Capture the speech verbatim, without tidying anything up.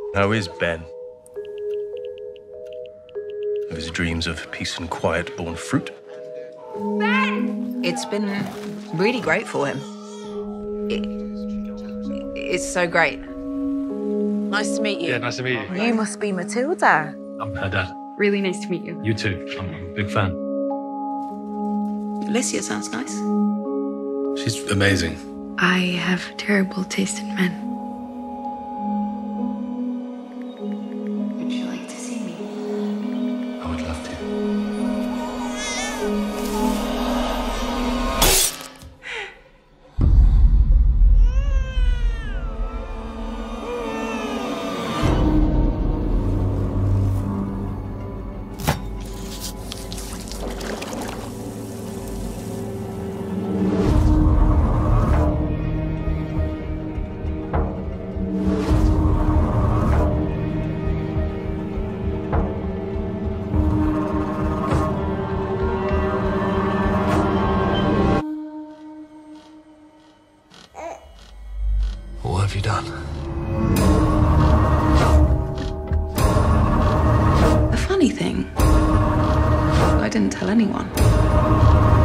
How is Ben? Have his dreams of peace and quiet borne fruit? Ben! It's been really great for him. It, it's so great. Nice to meet you. Yeah, nice to meet you. You must be Matilda. I'm her dad. Really nice to meet you. You too. I'm, I'm a big fan. Alicia sounds nice. She's amazing. I have terrible taste in men. Would you like to see me? I would love to. What have you done? The funny thing, I didn't tell anyone.